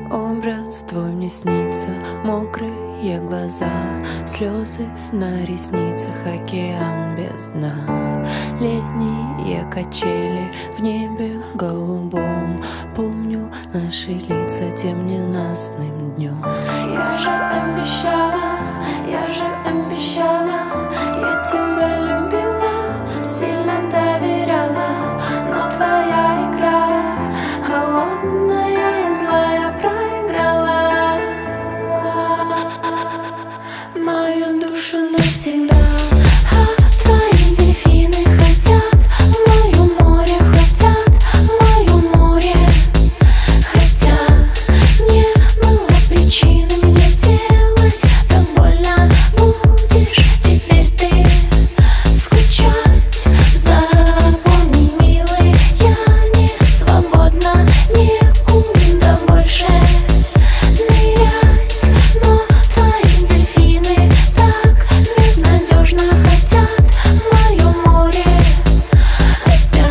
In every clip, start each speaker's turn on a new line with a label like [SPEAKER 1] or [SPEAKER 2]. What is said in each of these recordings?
[SPEAKER 1] Образ твой мне снится, мокрые глаза, слезы на ресницах, океан без дна. Летние качели в небе голубом, помню наши лица тем ненастным днем.
[SPEAKER 2] Я же обещала, я тебя любила, сильно доверяла, но твоя игра холодная и злая проиграла мою душу навсегда. Твои дельфины хотят в моё море, хотят в моё море, хотя не было причины мне делать так больно. Будешь теперь ты скучать, запомни, милый, я не свободна, некуда больше нырять, но твои дельфины так безнадежно хотят в моё море опять.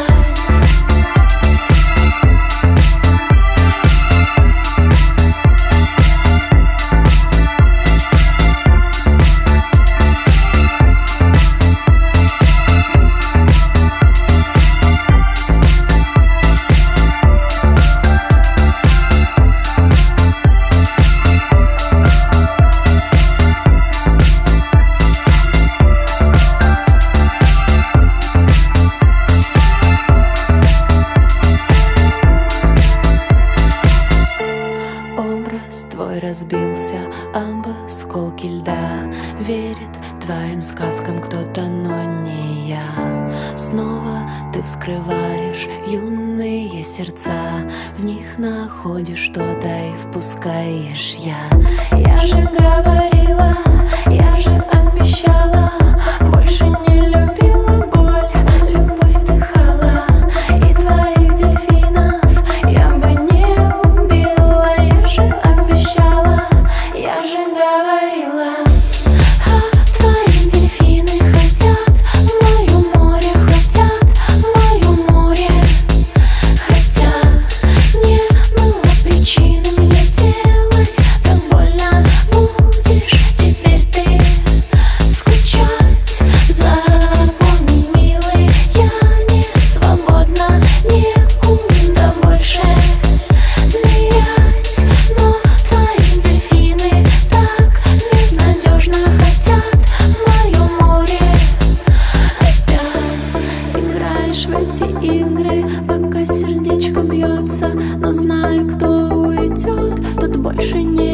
[SPEAKER 1] Образ твой разбился об осколки льда, верит твоим сказкам кто-то, но не я. Снова ты вскрываешь юные сердца, в них находишь что-то и впускаешь яд.
[SPEAKER 2] Я же говорила, я же обещала, больше не любила боль, любовь вдыхала, и твоих дельфинов я бы не убила. Я же обещала, я же говорила, твои дельфины хотят в моё море, хотят в моё море, хотя не было причины мне делать так больно. Будешь теперь ты скучать, запомни, милый, я не свободна, некуда больше нырять, но твои дельфины так безнадежно хотят в моё море опять. Играешь в эти игры, пока сердечко бьется, но знай, кто уйдет, тот больше не